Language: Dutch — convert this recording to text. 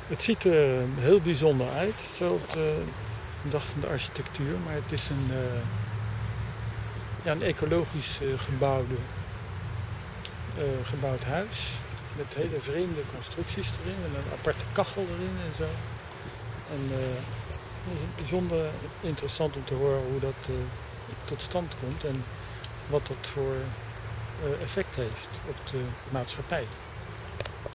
Het ziet er heel bijzonder uit, zo op de dag van de architectuur, maar het is een ecologisch gebouwd huis met hele vreemde constructies erin en een aparte kachel erin en zo. En het is bijzonder interessant om te horen hoe dat tot stand komt en wat dat voor effect heeft op de maatschappij.